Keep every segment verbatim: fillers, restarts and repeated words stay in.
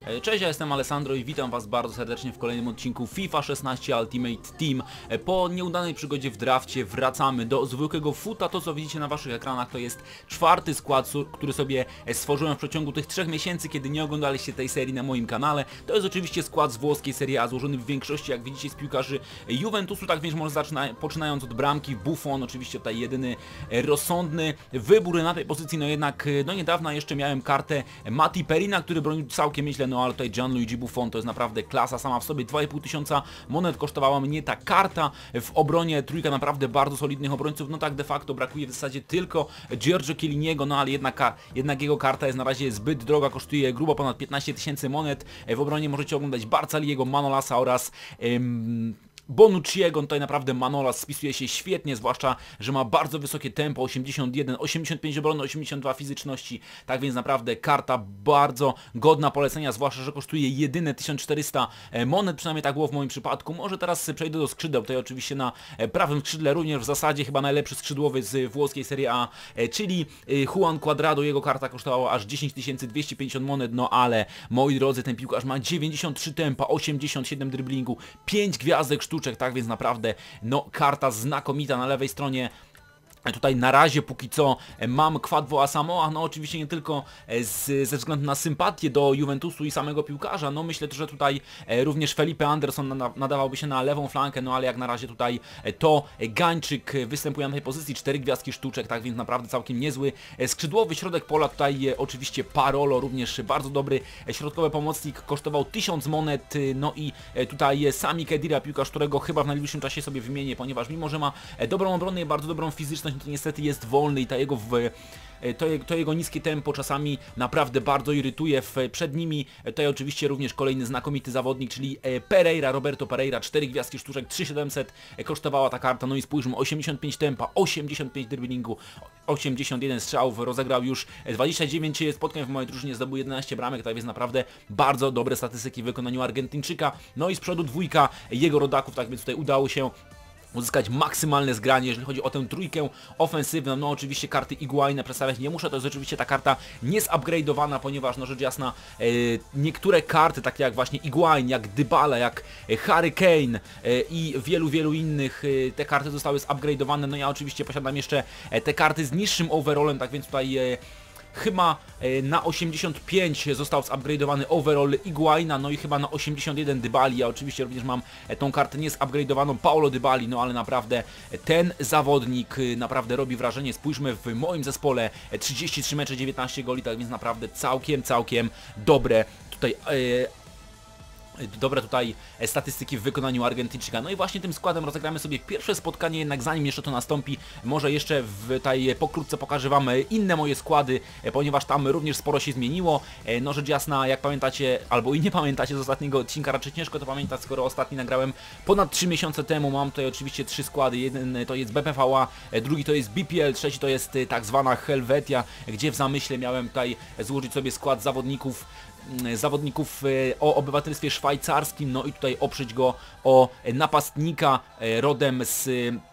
Cześć, ja jestem Alessandro i witam was bardzo serdecznie w kolejnym odcinku FIFA szesnaście Ultimate Team. Po nieudanej przygodzie w drafcie wracamy do zwykłego futa. To co widzicie na waszych ekranach to jest czwarty skład, który sobie stworzyłem w przeciągu tych trzech miesięcy, kiedy nie oglądaliście tej serii na moim kanale. To jest oczywiście skład z włoskiej Serie A, złożony w większości, jak widzicie, z piłkarzy Juventusu, tak więc może zaczyna, poczynając od bramki, Buffon, oczywiście tutaj jedyny rozsądny wybór na tej pozycji, no jednak no niedawno jeszcze miałem kartę Matti Perina, który bronił całkiem nieźle, no ale tutaj Gianluigi Buffon to jest naprawdę klasa sama w sobie. dwa i pół tysiąca monet kosztowała mnie ta karta. W obronie trójka naprawdę bardzo solidnych obrońców, no tak de facto brakuje w zasadzie tylko Giorgio Chielliniego, no ale jednak, jednak jego karta jest na razie zbyt droga, kosztuje grubo ponad piętnaście tysięcy monet. W obronie możecie oglądać Barzaliego, Manolasa oraz ym, Bonucciego. Tutaj naprawdę Manolas spisuje się świetnie, zwłaszcza, że ma bardzo wysokie tempo, osiemdziesiąt jeden, osiemdziesiąt pięć obrony, osiemdziesiąt dwa fizyczności, tak więc naprawdę karta bardzo godna polecenia, zwłaszcza, że kosztuje jedyne tysiąc czterysta monet, przynajmniej tak było w moim przypadku. Może teraz przejdę do skrzydeł, tutaj oczywiście na prawym skrzydle również w zasadzie chyba najlepszy skrzydłowy z włoskiej Serie A, czyli Juan Cuadrado, jego karta kosztowała aż dziesięć tysięcy dwieście pięćdziesiąt monet, no ale moi drodzy, ten piłkarz ma dziewięćdziesiąt trzy tempa, osiemdziesiąt siedem driblingu, pięć gwiazdek sztuczek, tak więc naprawdę no karta znakomita. Na lewej stronie tutaj na razie póki co mam Kwadwo Asamoah, no oczywiście nie tylko z, ze względu na sympatię do Juventusu i samego piłkarza, no myślę, że tutaj również Felipe Anderson nadawałby się na lewą flankę, no ale jak na razie tutaj to Gańczyk występuje na tej pozycji, cztery gwiazdki sztuczek, tak więc naprawdę całkiem niezły skrzydłowy. Środek pola tutaj oczywiście Parolo, również bardzo dobry środkowy pomocnik, kosztował tysiąc monet, no i tutaj Sami Khedira, piłkarz, którego chyba w najbliższym czasie sobie wymienię, ponieważ mimo, że ma dobrą obronę i bardzo dobrą fizyczność, to niestety jest wolny i ta jego w, to, to jego niskie tempo czasami naprawdę bardzo irytuje. W, przed nimi tutaj oczywiście również kolejny znakomity zawodnik, czyli Pereira, Roberto Pereira, cztery gwiazdki sztuczek, trzy tysiące siedemset kosztowała ta karta, no i spójrzmy, osiemdziesiąt pięć tempa, osiemdziesiąt pięć driblingu, osiemdziesiąt jeden strzałów, rozegrał już dwadzieścia dziewięć spotkań w mojej drużynie, zdobył jedenaście bramek, tak więc naprawdę bardzo dobre statystyki w wykonaniu Argentyńczyka, no i z przodu dwójka jego rodaków, tak więc tutaj udało się uzyskać maksymalne zgranie, jeżeli chodzi o tę trójkę ofensywną. No oczywiście karty Higuaina przedstawiać nie muszę, to jest oczywiście ta karta niezupgrade'owana, ponieważ no rzecz jasna e, niektóre karty, takie jak właśnie Higuain, jak Dybala, jak Harry Kane e, i wielu, wielu innych, e, te karty zostały zupgrade'owane. No ja oczywiście posiadam jeszcze e, te karty z niższym overallem, tak więc tutaj e, chyba na osiemdziesiąt pięć został zupgrade'owany overall Higuaina, no i chyba na osiemdziesiąt jeden Dybali. Ja oczywiście również mam tą kartę niezupgrade'owaną Paulo Dybali, no ale naprawdę ten zawodnik naprawdę robi wrażenie. Spójrzmy, w moim zespole trzydzieści trzy mecze, dziewiętnaście goli, tak więc naprawdę całkiem, całkiem dobre tutaj yy, dobre tutaj statystyki w wykonaniu Argentyńczyka. No i właśnie tym składem rozegramy sobie pierwsze spotkanie, jednak zanim jeszcze to nastąpi, może jeszcze w tutaj pokrótce pokażę wam inne moje składy, ponieważ tam również sporo się zmieniło. No rzecz jasna, jak pamiętacie, albo i nie pamiętacie z ostatniego odcinka, raczej ciężko to pamiętać, skoro ostatni nagrałem ponad trzy miesiące temu. Mam tutaj oczywiście trzy składy, jeden to jest B P V A, drugi to jest B P L, trzeci to jest tak zwana Helvetia, gdzie w zamyśle miałem tutaj złożyć sobie skład zawodników zawodników o obywatelstwie szwajcarskim, no i tutaj oprzeć go o napastnika rodem z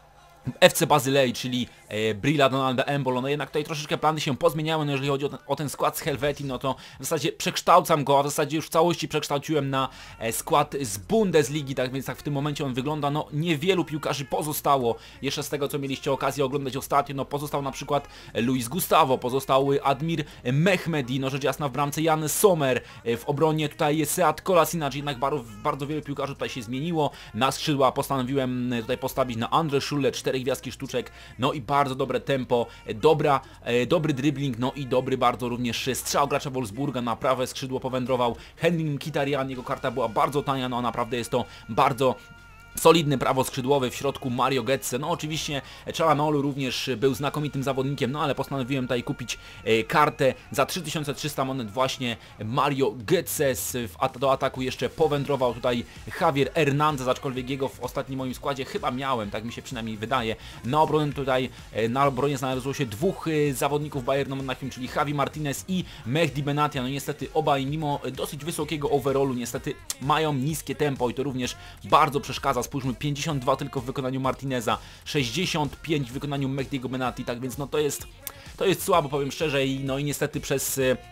F C Bazylei, czyli e, Brilla Donalda Embolo. No jednak tutaj troszeczkę plany się pozmieniały, no jeżeli chodzi o ten, o ten skład z Helvetii, no to w zasadzie przekształcam go, a w zasadzie już w całości przekształciłem na e, skład z Bundesligi, tak więc tak w tym momencie on wygląda. No niewielu piłkarzy pozostało, jeszcze z tego co mieliście okazję oglądać ostatnio, no pozostał na przykład Luis Gustavo, pozostał Admir Mehmedi, no rzecz jasna w bramce Jan Sommer, e, w obronie tutaj jest Sead Kolasinac, jednak bardzo, bardzo wielu piłkarzy tutaj się zmieniło. Na skrzydła postanowiłem tutaj postawić na Andre Schürrle, cztery gwiazdki sztuczek, no i bardzo dobre tempo, dobra, e, dobry dribbling, no i dobry bardzo również strzał gracza Wolfsburga. Na prawe skrzydło powędrował Henry Mkhitaryan, jego karta była bardzo tania, no naprawdę jest to bardzo solidny prawo skrzydłowy, w środku Mario Götze. No oczywiście Çalhanoğlu również był znakomitym zawodnikiem, no ale postanowiłem tutaj kupić e, kartę za trzy tysiące trzysta monet właśnie Mario Götze. At do ataku jeszcze powędrował tutaj Javier Hernández, aczkolwiek jego w ostatnim moim składzie chyba miałem, tak mi się przynajmniej wydaje. Na obronę tutaj, e, na obronie znalazło się dwóch e, zawodników Bayernu Monachium, czyli Javi Martinez i Mehdi Benatia. No niestety obaj mimo dosyć wysokiego overallu niestety mają niskie tempo i to również bardzo przeszkadza. Spójrzmy, pięćdziesiąt dwa tylko w wykonaniu Martineza, sześćdziesiąt pięć w wykonaniu Mehdiego Benati, tak więc no to jest to jest słabo, powiem szczerze, i no i niestety przez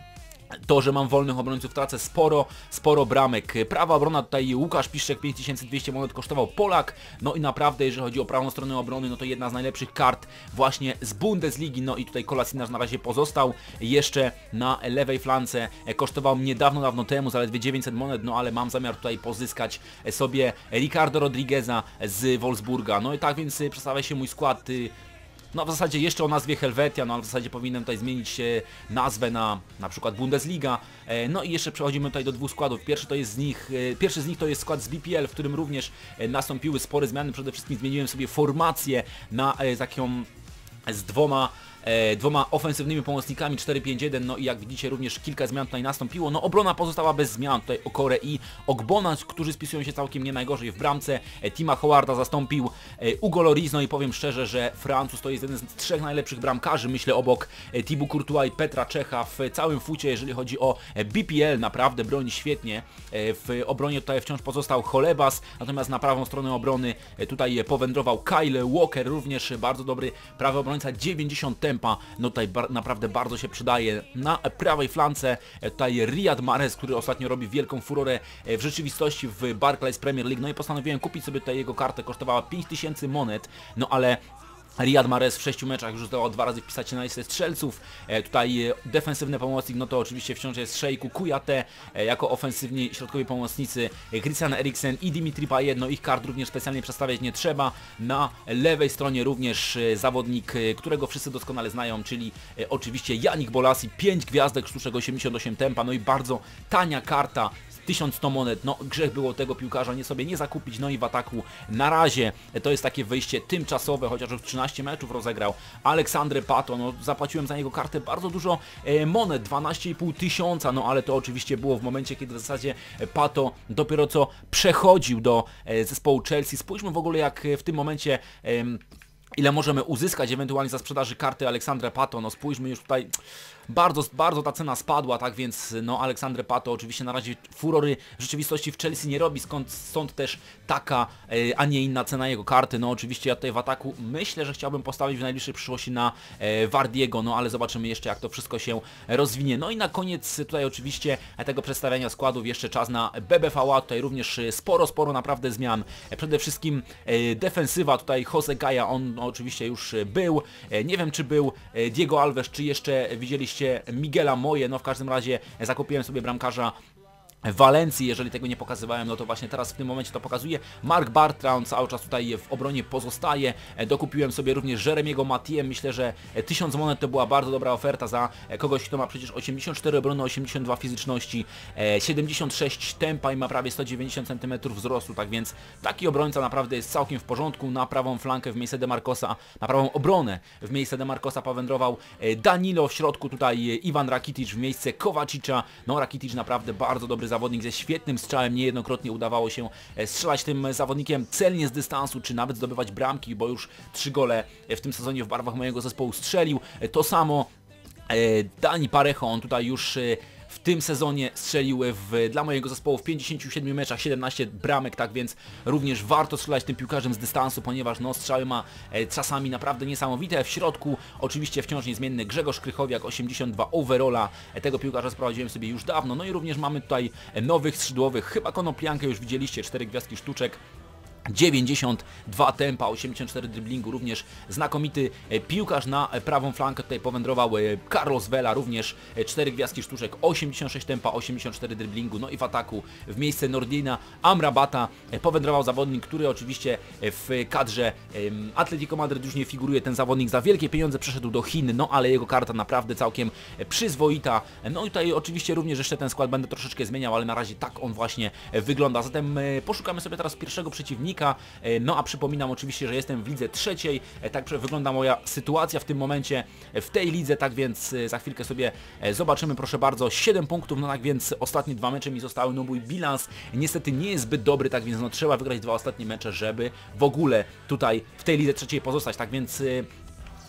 To, że mam wolnych obrońców, tracę sporo, sporo bramek. Prawa obrona tutaj Łukasz Piszczek, pięć tysięcy dwieście monet kosztował Polak. No i naprawdę, jeżeli chodzi o prawą stronę obrony, no to jedna z najlepszych kart właśnie z Bundesligi. No i tutaj Kolasinac na razie pozostał. Jeszcze na lewej flance kosztował mnie dawno, dawno temu zaledwie dziewięćset monet, no ale mam zamiar tutaj pozyskać sobie Ricardo Rodrigueza z Wolfsburga. No i tak więc przedstawia się mój skład. No w zasadzie jeszcze o nazwie Helvetia, no ale w zasadzie powinienem tutaj zmienić nazwę na na przykład Bundesliga. No i jeszcze przechodzimy tutaj do dwóch składów. Pierwszy to jest z nich, pierwszy z nich to jest skład z B P L, w którym również nastąpiły spore zmiany. Przede wszystkim zmieniłem sobie formację na taką z dwoma E, dwoma ofensywnymi pomocnikami cztery pięć jeden, no i jak widzicie również kilka zmian tutaj nastąpiło. No obrona pozostała bez zmian, tutaj Okore i Ogbona, którzy spisują się całkiem nie najgorzej w bramce. e, Tima Howarda zastąpił e, Ugo Lloris, no i powiem szczerze, że Francuz to jest jeden z trzech najlepszych bramkarzy, myślę obok e, Thibaut Courtois i Petra Czecha w całym fucie, jeżeli chodzi o e, B P L, naprawdę broni świetnie. e, W obronie tutaj wciąż pozostał Cholebas, natomiast na prawą stronę obrony e, tutaj powędrował Kyle Walker, również bardzo dobry prawy obrońca, dziewięćdziesiąt tempa. No tutaj bar naprawdę bardzo się przydaje. Na prawej flance tutaj Riyad Mahrez, który ostatnio robi wielką furorę w rzeczywistości w Barclays Premier League. No i postanowiłem kupić sobie tutaj jego kartę, kosztowała pięć tysięcy monet, no ale Riyad Mahrez w sześciu meczach już zdołał dwa razy wpisać się na listę strzelców. E, tutaj e, defensywny pomocnik, no to oczywiście wciąż jest Szejku Kujate, e, jako ofensywni środkowi pomocnicy e, Christian Eriksen i Dimitri Payet. No ich kart również specjalnie przedstawiać nie trzeba. Na lewej stronie również e, zawodnik, e, którego wszyscy doskonale znają, czyli e, oczywiście Yannick Bolasie, pięć gwiazdek, sztuczek osiemdziesiąt osiem tempa, no i bardzo tania karta. tysiąc sto monet, no grzech było tego piłkarza nie sobie nie zakupić. No i w ataku na razie to jest takie wyjście tymczasowe, chociaż już trzynaście meczów rozegrał Aleksandre Pato, no zapłaciłem za niego kartę bardzo dużo e, monet, dwanaście i pół tysiąca, no ale to oczywiście było w momencie, kiedy w zasadzie Pato dopiero co przechodził do e, zespołu Chelsea. Spójrzmy w ogóle, jak w tym momencie e, ile możemy uzyskać ewentualnie za sprzedaży karty Aleksandra Pato. No spójrzmy już tutaj, bardzo, bardzo ta cena spadła, tak więc no Aleksandre Pato oczywiście na razie furory w rzeczywistości w Chelsea nie robi, skąd, stąd też taka, e, a nie inna cena jego karty. No oczywiście ja tutaj w ataku myślę, że chciałbym postawić w najbliższej przyszłości na e, Wardiego, no ale zobaczymy jeszcze, jak to wszystko się rozwinie. No i na koniec tutaj oczywiście tego przedstawiania składów jeszcze czas na B B V A, tutaj również sporo, sporo naprawdę zmian. Przede wszystkim e, defensywa, tutaj Jose Gaja, on no, oczywiście już był, e, nie wiem czy był e, Diego Alves, czy jeszcze widzieliście Miguela Moje. No w każdym razie zakupiłem sobie bramkarza Walencji, jeżeli tego nie pokazywałem, no to właśnie teraz w tym momencie to pokazuję. Mark Bartra, cały czas tutaj w obronie pozostaje. Dokupiłem sobie również Jeremiego Mathieu. Myślę, że tysiąc monet to była bardzo dobra oferta za kogoś, kto ma przecież osiemdziesiąt cztery obrony, osiemdziesiąt dwa fizyczności, siedemdziesiąt sześć tempa i ma prawie sto dziewięćdziesiąt centymetrów wzrostu, tak więc taki obrońca naprawdę jest całkiem w porządku. Na prawą flankę w miejsce De Marcosa, na prawą obronę w miejsce De Marcosa powędrował Danilo, w środku tutaj Iwan Rakitic w miejsce Kovacicza. No Rakitic naprawdę bardzo dobry zawodnik ze świetnym strzałem, niejednokrotnie udawało się strzelać tym zawodnikiem celnie z dystansu, czy nawet zdobywać bramki, bo już trzy gole w tym sezonie w barwach mojego zespołu strzelił. To samo Dani Parejo, on tutaj już w tym sezonie strzelił w, dla mojego zespołu w pięćdziesięciu siedmiu meczach siedemnaście bramek, tak więc również warto strzelać tym piłkarzem z dystansu, ponieważ no strzały ma e, czasami naprawdę niesamowite. W środku oczywiście wciąż niezmienny Grzegorz Krychowiak, osiemdziesiąt dwa overalla, e, tego piłkarza sprowadziłem sobie już dawno. No i również mamy tutaj nowych skrzydłowych, chyba Konopliankę już widzieliście, cztery gwiazdki sztuczek. dziewięćdziesiąt dwa tempa, osiemdziesiąt cztery driblingu, również znakomity piłkarz. Na prawą flankę tutaj powędrował Carlos Vela, również cztery gwiazdki sztuczek, osiemdziesiąt sześć tempa, osiemdziesiąt cztery driblingu. No i w ataku w miejsce Nordina Amrabata powędrował zawodnik, który oczywiście w kadrze Atletico Madryt już nie figuruje. Ten zawodnik za wielkie pieniądze przeszedł do Chin, no ale jego karta naprawdę całkiem przyzwoita. No i tutaj oczywiście również jeszcze ten skład będę troszeczkę zmieniał, ale na razie tak on właśnie wygląda. Zatem poszukamy sobie teraz pierwszego przeciwnika. No a przypominam oczywiście, że jestem w lidze trzeciej, tak wygląda moja sytuacja w tym momencie w tej lidze, tak więc za chwilkę sobie zobaczymy, proszę bardzo, siedem punktów, no tak więc ostatnie dwa mecze mi zostały, no mój bilans niestety nie jest zbyt dobry, tak więc no trzeba wygrać dwa ostatnie mecze, żeby w ogóle tutaj w tej lidze trzeciej pozostać, tak więc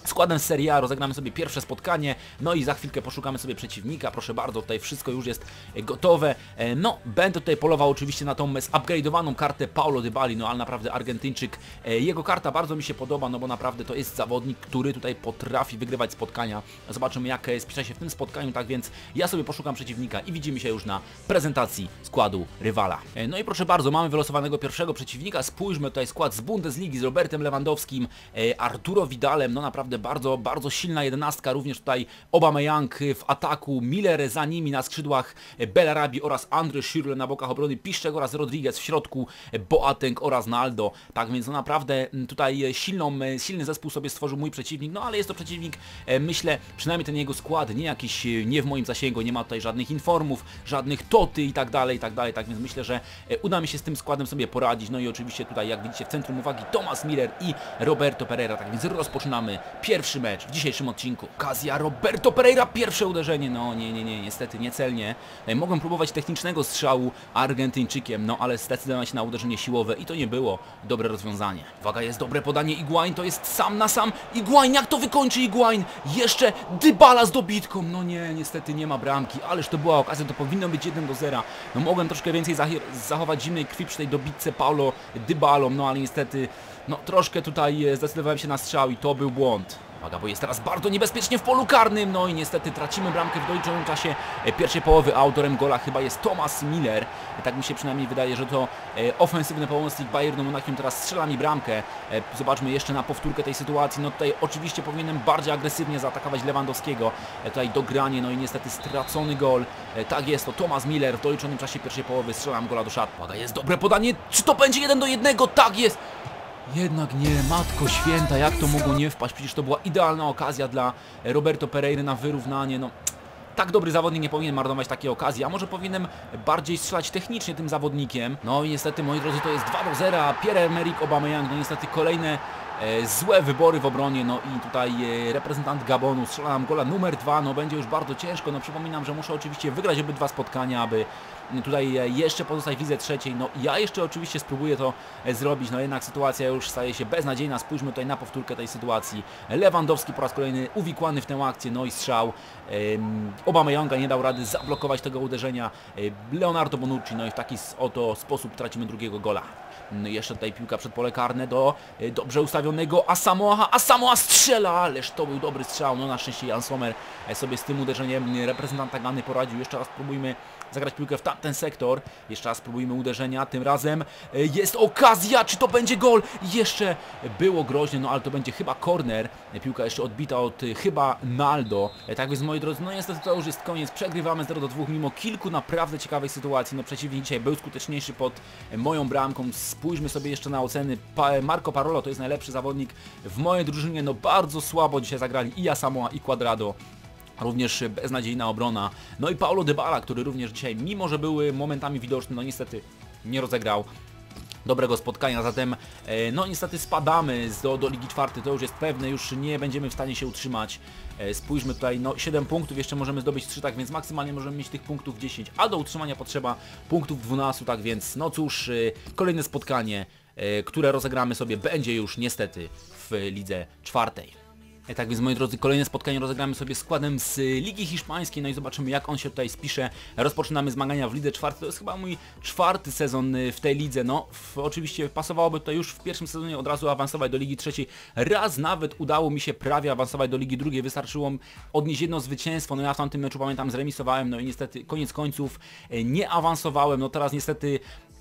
składem z Serie A, rozegramy sobie pierwsze spotkanie, no i za chwilkę poszukamy sobie przeciwnika, proszę bardzo, tutaj wszystko już jest gotowe. No, będę tutaj polował oczywiście na tą zupgrade'owaną kartę Paulo Dybali, no ale naprawdę Argentyńczyk, jego karta bardzo mi się podoba, no bo naprawdę to jest zawodnik, który tutaj potrafi wygrywać spotkania. Zobaczymy, jak spisze się w tym spotkaniu, tak więc ja sobie poszukam przeciwnika i widzimy się już na prezentacji składu rywala. No i proszę bardzo, mamy wylosowanego pierwszego przeciwnika, spójrzmy tutaj skład z Bundesligi z Robertem Lewandowskim, Arturo Vidalem, no naprawdę bardzo, bardzo silna jedenastka, również tutaj Aubameyang w ataku, Miller za nimi na skrzydłach, Bellarabi oraz Andre Schürrle na bokach obrony, Piszczek oraz Rodriguez w środku, Boateng oraz Naldo. Tak więc no naprawdę tutaj silną, silny zespół sobie stworzył mój przeciwnik, no ale jest to przeciwnik, myślę, przynajmniej ten jego skład, nie jakiś, nie w moim zasięgu, nie ma tutaj żadnych informów, żadnych toty i tak dalej, i tak dalej, tak więc myślę, że uda mi się z tym składem sobie poradzić. No i oczywiście tutaj, jak widzicie, w centrum uwagi Thomas Miller i Roberto Pereira, tak więc rozpoczynamy pierwszy mecz w dzisiejszym odcinku. Okazja Roberto Pereira, pierwsze uderzenie, no nie, nie, nie, niestety niecelnie. Mogłem próbować technicznego strzału Argentyńczykiem, no ale zdecydowałem się na uderzenie siłowe i to nie było dobre rozwiązanie. Uwaga, jest dobre podanie, Higuain, to jest sam na sam, Higuain, jak to wykończy Higuain? Jeszcze Dybala z dobitką, no nie, niestety nie ma bramki, ależ to była okazja, to powinno być jeden do zera. No mogłem troszkę więcej zachować zimnej krwi przy tej dobitce Paulo Dybalą, no ale niestety, no troszkę tutaj zdecydowałem się na strzał i to był błąd. Uwaga, bo jest teraz bardzo niebezpiecznie w polu karnym, no i niestety tracimy bramkę w doliczonym czasie pierwszej połowy. Autorem gola chyba jest Thomas Miller, tak mi się przynajmniej wydaje, że to ofensywny pomocnik Bayernu Monachium teraz strzela mi bramkę. Zobaczmy jeszcze na powtórkę tej sytuacji, no tutaj oczywiście powinienem bardziej agresywnie zaatakować Lewandowskiego, tutaj dogranie, no i niestety stracony gol. Tak jest, to Thomas Miller w doliczonym czasie pierwszej połowy, strzelam gola do szat. Uwaga, jest dobre podanie, czy to będzie jeden do jednego? Tak jest! Jednak nie, matko święta, jak to mogło nie wpaść? Przecież to była idealna okazja dla Roberto Pereira na wyrównanie, no. Tak dobry zawodnik nie powinien marnować takiej okazji, a może powinienem bardziej strzelać technicznie tym zawodnikiem. No i niestety, moi drodzy, to jest dwa do zera, Pierre-Emerick Aubameyang, no niestety kolejne e, złe wybory w obronie, no i tutaj e, reprezentant Gabonu strzela nam gola numer dwa, no będzie już bardzo ciężko, no przypominam, że muszę oczywiście wygrać obydwa spotkania, aby tutaj jeszcze pozostać w lidze trzeciej. No ja jeszcze oczywiście spróbuję to zrobić, no jednak sytuacja już staje się beznadziejna. Spójrzmy tutaj na powtórkę tej sytuacji. Lewandowski po raz kolejny uwikłany w tę akcję, no i strzał. Aubameyanga nie dał rady zablokować tego uderzenia. Leonardo Bonucci, no i w taki oto sposób tracimy drugiego gola. No i jeszcze tutaj piłka przed pole karne do dobrze ustawionego Asamoah. Asamoah strzela, ależ to był dobry strzał. No na szczęście Jan Sommer sobie z tym uderzeniem reprezentanta Gany poradził. Jeszcze raz spróbujmy zagrać piłkę w tamten sektor. Jeszcze raz spróbujmy uderzenia. Tym razem jest okazja. Czy to będzie gol? Jeszcze było groźnie, no ale to będzie chyba corner. Piłka jeszcze odbita od chyba Naldo. Tak więc, moi drodzy, no niestety to już jest koniec. Przegrywamy zero do dwóch mimo kilku naprawdę ciekawych sytuacji. No przeciwnik dzisiaj był skuteczniejszy pod moją bramką. Spójrzmy sobie jeszcze na oceny. Marco Parolo to jest najlepszy zawodnik w mojej drużynie. No bardzo słabo dzisiaj zagrali i Asamoah, i Cuadrado. Również beznadziejna obrona. No i Paulo Dybala, który również dzisiaj, mimo że były momentami widoczne, no niestety nie rozegrał dobrego spotkania, zatem e, no niestety spadamy do, do Ligi czwartej, to już jest pewne, już nie będziemy w stanie się utrzymać. E, spójrzmy tutaj, no siedem punktów, jeszcze możemy zdobyć trzy, tak więc maksymalnie możemy mieć tych punktów dziesięć, a do utrzymania potrzeba punktów dwanaście, tak więc no cóż, e, kolejne spotkanie, e, które rozegramy sobie, będzie już niestety w Lidze czwartej. Tak więc, moi drodzy, kolejne spotkanie rozegramy sobie składem z Ligi Hiszpańskiej, no i zobaczymy, jak on się tutaj spisze. Rozpoczynamy zmagania w Lidze czwartej, to jest chyba mój czwarty sezon w tej lidze, no w, oczywiście pasowałoby tutaj już w pierwszym sezonie od razu awansować do Ligi trzeciej. Raz nawet udało mi się prawie awansować do Ligi drugiej, wystarczyło odnieść jedno zwycięstwo, no ja w tamtym meczu pamiętam zremisowałem, no i niestety koniec końców nie awansowałem, no teraz niestety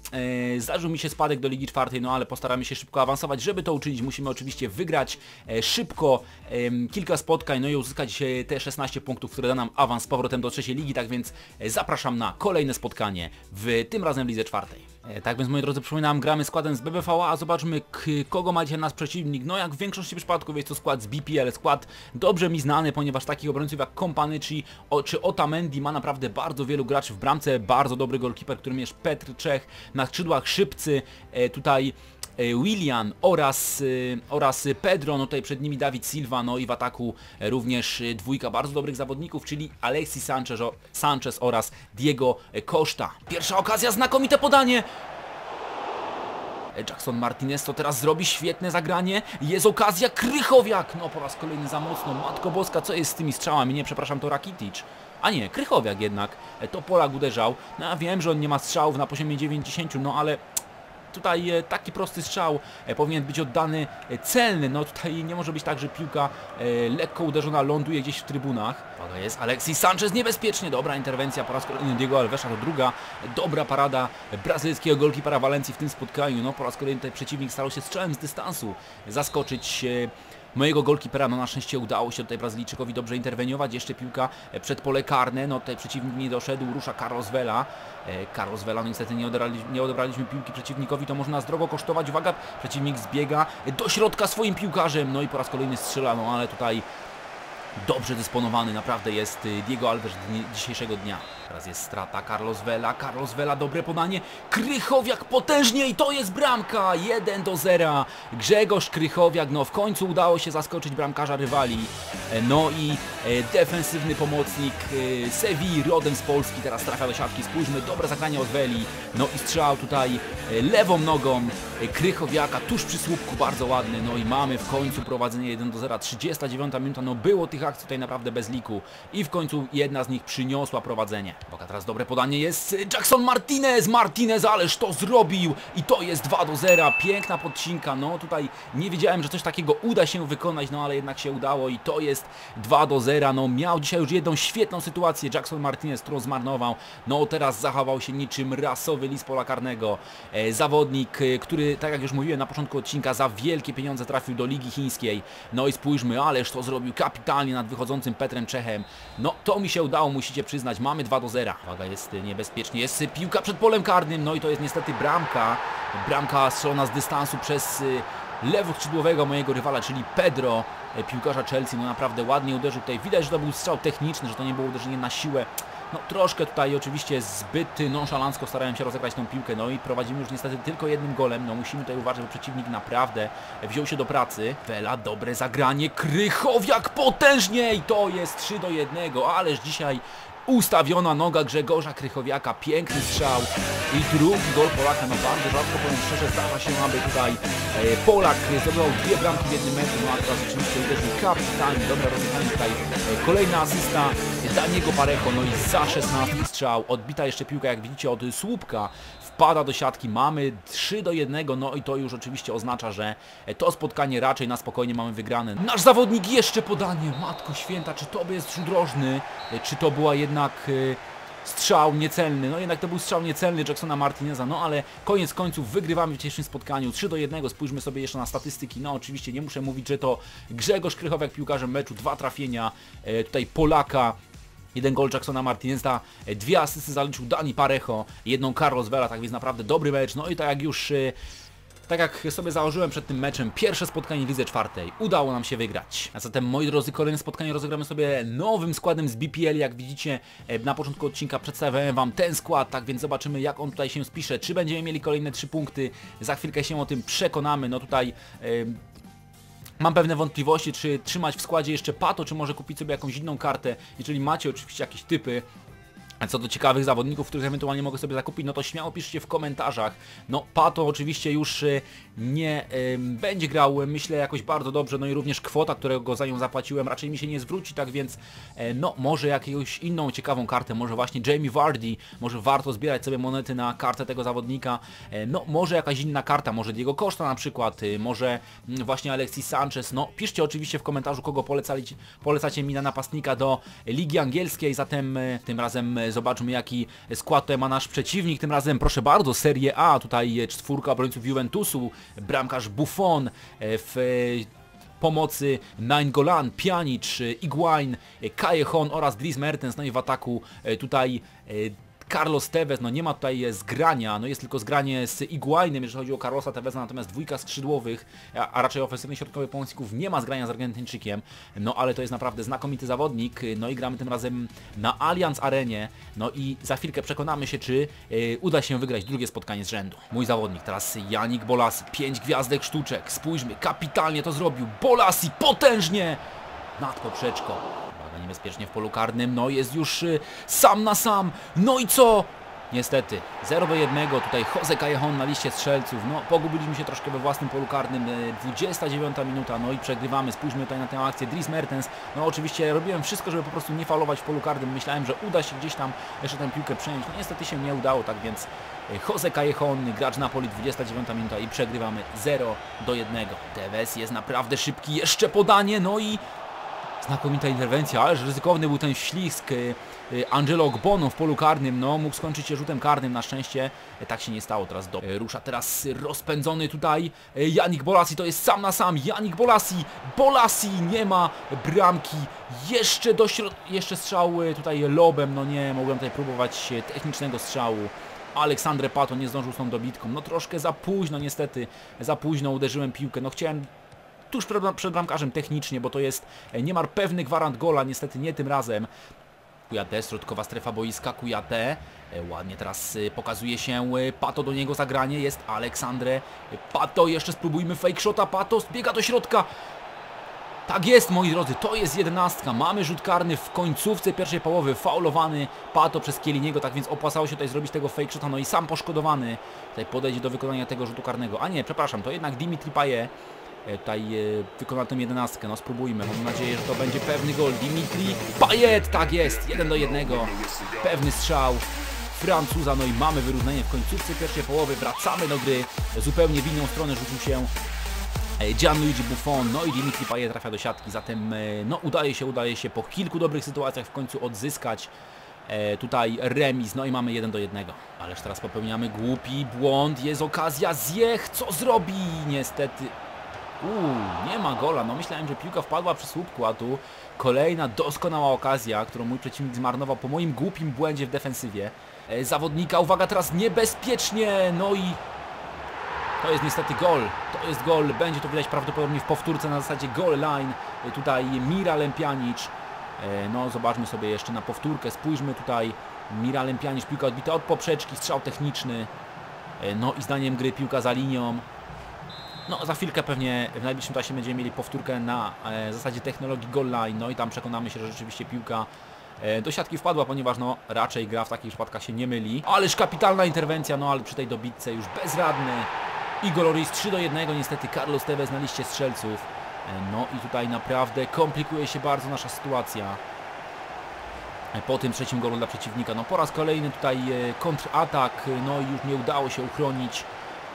E, zdarzył mi się spadek do Ligi czwartej, no ale postaramy się szybko awansować. Żeby to uczynić, musimy oczywiście wygrać e, szybko e, kilka spotkań, no i uzyskać e, te szesnaście punktów, które da nam awans z powrotem do trzeciej ligi, tak więc e, zapraszam na kolejne spotkanie w tym razem Lidze czwartej. E, tak więc, moi drodzy, przypominam, gramy składem z B B V A, a zobaczmy, kogo ma dzisiaj nasz przeciwnik. No jak w większości przypadków jest to skład z B P L, skład dobrze mi znany, ponieważ takich obrońców jak Kompanyci czy Otamendi ma naprawdę bardzo wielu graczy w bramce, bardzo dobry golkiper, którym jest Petr Czech, na skrzydłach Szybcy, e, tutaj e, Willian oraz, e, oraz Pedro, no tutaj przed nimi David Silva, no i w ataku e, również e, dwójka bardzo dobrych zawodników, czyli Alexis Sanchez, o, Sanchez oraz Diego Costa. Pierwsza okazja, znakomite podanie! Jackson Martinez to teraz zrobi świetne zagranie. Jest okazja, Krychowiak. No po raz kolejny za mocno. Matko Boska, co jest z tymi strzałami? Nie, przepraszam, to Rakitic. A nie, Krychowiak jednak. To Polak uderzał. No ja wiem, że on nie ma strzałów na poziomie dziewięćdziesięciu, no ale tutaj e, taki prosty strzał e, powinien być oddany e, celny. No tutaj nie może być tak, że piłka e, lekko uderzona ląduje gdzieś w trybunach. Uwaga, jest Alexis Sanchez niebezpiecznie. Dobra interwencja po raz kolejny Diego Alvesa, to druga dobra parada brazylijskiego golkipera Walencji w tym spotkaniu. No po raz kolejny ten przeciwnik starał się strzałem z dystansu zaskoczyć e, mojego golkipera. No na szczęście udało się tutaj Brazylijczykowi dobrze interweniować. Jeszcze piłka przed pole karne. No tutaj przeciwnik nie doszedł. Rusza Carlos Vela. E, Carlos Vela, no niestety nie odebraliśmy, nie odebraliśmy piłki przeciwnikowi. To może nas drogo kosztować. Uwaga, przeciwnik zbiega do środka swoim piłkarzem. No i po raz kolejny strzela. No ale tutaj dobrze dysponowany naprawdę jest Diego Alves dni, dzisiejszego dnia. Teraz jest strata, Carlos Vela, Carlos Vela, dobre podanie, Krychowiak potężnie i to jest bramka, jeden do zera. Grzegorz Krychowiak, no w końcu udało się zaskoczyć bramkarza rywali. No i e, defensywny pomocnik e, Sewilli, rodem z Polski, teraz trafia do siatki, spójrzmy, dobre zagranie od Veli. No i strzał tutaj e, lewą nogą e, Krychowiaka, tuż przy słupku, bardzo ładny. No i mamy w końcu prowadzenie jeden do zera, trzydziesta dziewiąta minuta, no było tych akcji tutaj naprawdę bez liku. I w końcu jedna z nich przyniosła prowadzenie. Uwaga, teraz dobre podanie jest Jackson Martinez, Martinez, ależ to zrobił i to jest dwa do zera, piękna podcinka. No tutaj nie wiedziałem, że coś takiego uda się wykonać, no ale jednak się udało i to jest dwa do zera. No miał dzisiaj już jedną świetną sytuację Jackson Martinez, którą zmarnował. No teraz zachował się niczym rasowy lis pola karnego. E, zawodnik, e, który, tak jak już mówiłem na początku odcinka, za wielkie pieniądze trafił do Ligi Chińskiej. No i spójrzmy, ależ to zrobił kapitalnie nad wychodzącym Petrem Czechem. No to mi się udało, musicie przyznać, mamy dwa do zera. Uwaga, jest niebezpiecznie, jest piłka przed polem karnym, no i to jest niestety bramka. Bramka strzelona z dystansu przez lewoskrzydłowego mojego rywala, czyli Pedro, piłkarza Chelsea. No naprawdę ładnie uderzył tutaj, widać, że to był strzał techniczny, że to nie było uderzenie na siłę. No troszkę tutaj oczywiście zbyt nonszalancko starałem się rozegrać tą piłkę, no i prowadzimy już niestety tylko jednym golem. No musimy tutaj uważać, bo przeciwnik naprawdę wziął się do pracy. Vela, dobre zagranie, Krychowiak potężnie i to jest trzy do jednego, ależ dzisiaj ustawiona noga Grzegorza Krychowiaka, piękny strzał i drugi gol Polaka. No bardzo rzadko, powiem szczerze, zdarza się, aby tutaj e, Polak zdobywał dwie bramki w jednym meczu, no a teraz oczywiście uderzył kapitalnie, dobra rozegranie tutaj, e, kolejna asysta Daniego Parejo, no i za szesnasty strzał, odbita jeszcze piłka, jak widzicie, od słupka, wpada do siatki, mamy trzy do jednego, no i to już oczywiście oznacza, że to spotkanie raczej na spokojnie mamy wygrane. Nasz zawodnik jeszcze podanie, matko święta, czy to jest rzut rożny, czy to była jednak y, strzał niecelny, no jednak to był strzał niecelny Jacksona Martineza, no ale koniec końców wygrywamy w dzisiejszym spotkaniu trzy do jednego, spójrzmy sobie jeszcze na statystyki, no oczywiście nie muszę mówić, że to Grzegorz Krychowiak piłkarzem meczu, dwa trafienia, y, tutaj Polaka, jeden gol Jacksona Martineza, dwie asysty zaliczył Dani Parejo, jedną Carlos Vela, tak więc naprawdę dobry mecz. No i tak jak już, tak jak sobie założyłem przed tym meczem, pierwsze spotkanie w lidze czwartej udało nam się wygrać. A zatem, moi drodzy, kolejne spotkanie rozegramy sobie nowym składem z B P L. Jak widzicie, na początku odcinka przedstawiałem wam ten skład, tak więc zobaczymy, jak on tutaj się spisze, czy będziemy mieli kolejne trzy punkty, za chwilkę się o tym przekonamy. No tutaj Yy, mam pewne wątpliwości, czy trzymać w składzie jeszcze Pato, czy może kupić sobie jakąś inną kartę. Jeżeli macie oczywiście jakieś typy co do ciekawych zawodników, których ewentualnie mogę sobie zakupić, no to śmiało piszcie w komentarzach. No Pato oczywiście już y, nie y, będzie grał, myślę, jakoś bardzo dobrze, no i również kwota, którego za nią zapłaciłem, raczej mi się nie zwróci, tak więc y, no może jakąś inną ciekawą kartę, może właśnie Jamie Vardy, może warto zbierać sobie monety na kartę tego zawodnika, y, no może jakaś inna karta, może Diego Costa na przykład, y, może y, właśnie Alexis Sanchez. No piszcie oczywiście w komentarzu, kogo polecali, polecacie mi na napastnika do Ligi Angielskiej, zatem y, tym razem y, zobaczmy, jaki skład tutaj ma nasz przeciwnik. Tym razem, proszę bardzo, Serie A, tutaj czwórka obrońców Juventusu, bramkarz Buffon, w pomocy Nainggolan, Pjanic, Higuain, Callejon oraz Dries Mertens, no i w ataku tutaj Carlos Tevez, no nie ma tutaj zgrania, no jest tylko zgranie z Higuainem, jeżeli chodzi o Carlosa Teveza, natomiast dwójka skrzydłowych, a, a raczej ofensywnych środkowych pomocników nie ma zgrania z Argentyńczykiem, no ale to jest naprawdę znakomity zawodnik, no i gramy tym razem na Allianz Arenie, no i za chwilkę przekonamy się, czy y, uda się wygrać drugie spotkanie z rzędu. Mój zawodnik, teraz Yannick Bolasie, pięć gwiazdek sztuczek, spójrzmy, kapitalnie to zrobił, Bolasie potężnie nad poprzeczką. Niebezpiecznie w polu karnym, no jest już y, sam na sam, no i co? Niestety, zero do jednego, tutaj Jose Callejon na liście strzelców, no pogubiliśmy się troszkę we własnym polu karnym, dwudziesta dziewiąta minuta, no i przegrywamy, spójrzmy tutaj na tę akcję, Dries Mertens, no oczywiście robiłem wszystko, żeby po prostu nie faulować w polu karnym, myślałem, że uda się gdzieś tam jeszcze tę piłkę przejąć, no niestety się nie udało, tak więc Jose Callejon, gracz Napoli, dwudziesta dziewiąta minuta i przegrywamy zero do jednego. Tevez jest naprawdę szybki, jeszcze podanie, no i znakomita interwencja, ależ ryzykowny był ten ślizg. Angelo Ogbono w polu karnym, no mógł skończyć się rzutem karnym, na szczęście tak się nie stało. Teraz do... rusza teraz rozpędzony tutaj Yannick Bolasie, to jest sam na sam, Yannick Bolasie, Bolasie nie ma bramki, jeszcze do środ... jeszcze strzał tutaj lobem, no nie, mogłem tutaj próbować technicznego strzału. Aleksandre Pato nie zdążył z tą dobitką, no troszkę za późno niestety, za późno uderzyłem piłkę, no chciałem tuż przed, przed bramkarzem technicznie, bo to jest niemal pewny gwarant gola, niestety nie tym razem. Kouyaté, środkowa strefa boiska, Kouyaté, ładnie teraz pokazuje się Pato, do niego zagranie, jest Aleksandre Pato, jeszcze spróbujmy fake shota, Pato zbiega do środka. Tak jest, moi drodzy, to jest jedenastka, mamy rzut karny w końcówce pierwszej połowy, faulowany Pato przez Chielliniego, tak więc opłacało się tutaj zrobić tego fake shota, no i sam poszkodowany tutaj podejdzie do wykonania tego rzutu karnego, a nie, przepraszam, to jednak Dimitri Payet tutaj e, wykona tę jedenastkę, no spróbujmy, mam nadzieję, że to będzie pewny gol. Dimitri Payet, tak jest, jeden do jednego, pewny strzał Francuza, no i mamy wyrównanie w końcówce pierwszej połowy, wracamy do gry, zupełnie w inną stronę rzucił się Gianluigi Buffon, no i Dimitri Payet trafia do siatki, zatem no udaje się, udaje się po kilku dobrych sytuacjach w końcu odzyskać e, tutaj remis, no i mamy jeden do jednego. Ależ teraz popełniamy głupi błąd, jest okazja, Ziyech, co zrobi? Niestety, uuu, nie ma gola, no myślałem, że piłka wpadła przy słupku, a tu kolejna doskonała okazja, którą mój przeciwnik zmarnował po moim głupim błędzie w defensywie. E, zawodnika, uwaga, teraz niebezpiecznie, no i to jest niestety gol, to jest gol, będzie to widać prawdopodobnie w powtórce na zasadzie goal line, tutaj Miralem Pjanic, no zobaczmy sobie jeszcze na powtórkę, spójrzmy tutaj, Miralem Pjanic, piłka odbita od poprzeczki, strzał techniczny, no i zdaniem gry piłka za linią, no za chwilkę pewnie w najbliższym czasie będziemy mieli powtórkę na zasadzie technologii goal line, no i tam przekonamy się, że rzeczywiście piłka do siatki wpadła, ponieważ no raczej gra w takich przypadkach się nie myli, ależ kapitalna interwencja, no ale przy tej dobitce już bezradny. Igor Lloris trzy do jednego, niestety Carlos Tevez na liście strzelców. No i tutaj naprawdę komplikuje się bardzo nasza sytuacja. Po tym trzecim golu dla przeciwnika. No po raz kolejny tutaj kontratak, no i już nie udało się uchronić.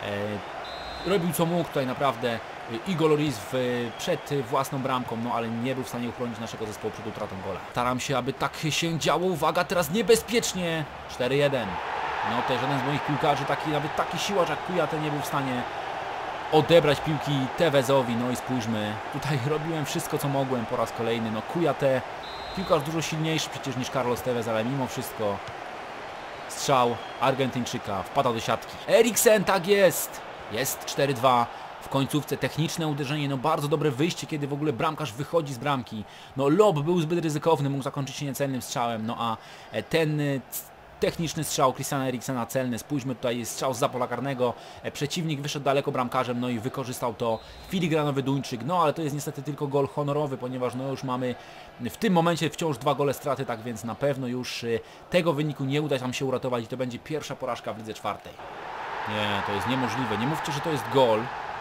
Robił co mógł tutaj naprawdę Igor Lloris w, przed własną bramką, no ale nie był w stanie uchronić naszego zespołu przed utratą gola. Staram się, aby tak się działo. Uwaga, teraz niebezpiecznie. cztery jeden. No też żaden z moich piłkarzy, taki, nawet taki siłacz jak Kouyaté nie był w stanie odebrać piłki Tevezowi. No i spójrzmy, tutaj robiłem wszystko co mogłem po raz kolejny. No Kouyaté, piłkarz dużo silniejszy przecież niż Carlos Tevez, ale mimo wszystko strzał Argentyńczyka, wpada do siatki. Eriksen, tak jest, jest cztery dwa. W końcówce techniczne uderzenie, no bardzo dobre wyjście, kiedy w ogóle bramkarz wychodzi z bramki. No lob był zbyt ryzykowny, mógł zakończyć się niecelnym strzałem, no a ten techniczny strzał Christiana Eriksena celny, spójrzmy, tutaj jest strzał zza pola karnego, przeciwnik wyszedł daleko bramkarzem, no i wykorzystał to filigranowy Duńczyk, no ale to jest niestety tylko gol honorowy, ponieważ no już mamy w tym momencie wciąż dwa gole straty, tak więc na pewno już tego wyniku nie uda nam się uratować i to będzie pierwsza porażka w lidze czwartej. Nie, to jest niemożliwe, nie mówcie, że to jest gol.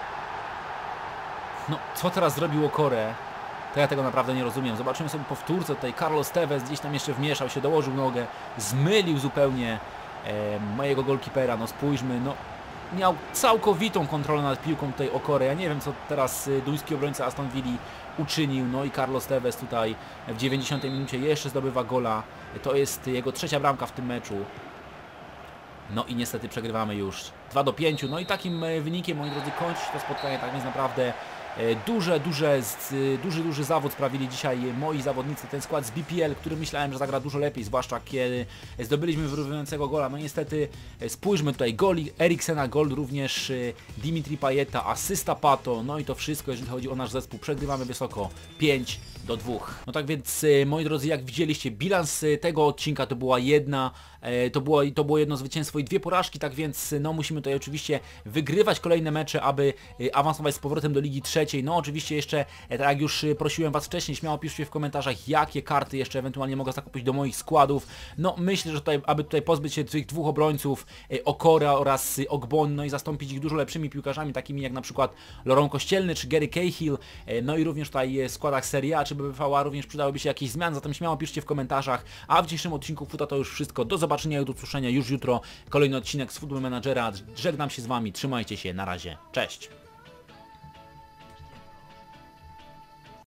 No, co teraz zrobił Okorę? To ja tego naprawdę nie rozumiem. Zobaczymy sobie powtórce tutaj. Carlos Tevez gdzieś tam jeszcze wmieszał się, dołożył nogę, zmylił zupełnie e, mojego golkipera. No spójrzmy, no miał całkowitą kontrolę nad piłką tutaj Okorę. Ja nie wiem, co teraz duński obrońca Aston Villa uczynił. No i Carlos Tevez tutaj w dziewięćdziesiątej minucie jeszcze zdobywa gola. To jest jego trzecia bramka w tym meczu. No i niestety przegrywamy już dwa do pięciu. No i takim wynikiem, moi drodzy, kończy się to spotkanie. Tak więc naprawdę Duże, duże, duży, duży zawód sprawili dzisiaj moi zawodnicy. Ten skład z B P L, który myślałem, że zagra dużo lepiej, zwłaszcza kiedy zdobyliśmy wyrównującego gola. No niestety spójrzmy tutaj, gol Eriksena, gol również Dimitri Payeta, asysta Pato, no i to wszystko, jeżeli chodzi o nasz zespół. Przegrywamy wysoko pięć do dwóch. No tak więc, e, moi drodzy, jak widzieliście, bilans e, tego odcinka to była jedna, e, to, było, to było jedno zwycięstwo i dwie porażki, tak więc no musimy tutaj oczywiście wygrywać kolejne mecze, aby e, awansować z powrotem do Ligi Trzeciej. No oczywiście jeszcze, e, tak jak już e, prosiłem was wcześniej, śmiało piszcie w komentarzach, jakie karty jeszcze ewentualnie mogę zakupić do moich składów. No myślę, że tutaj, aby tutaj pozbyć się tych dwóch obrońców, e, Okora oraz e, Ogbon, no i zastąpić ich dużo lepszymi piłkarzami, takimi jak na przykład Laurent Kościelny czy Gary Cahill, e, no i również tutaj w składach Serie A czy B B V A również przydałyby się jakieś zmiany, zatem śmiało piszcie w komentarzach, a w dzisiejszym odcinku Futa to już wszystko. Do zobaczenia i do usłyszenia już jutro. Kolejny odcinek z Football Managera. Żegnam się z wami, trzymajcie się, na razie, cześć!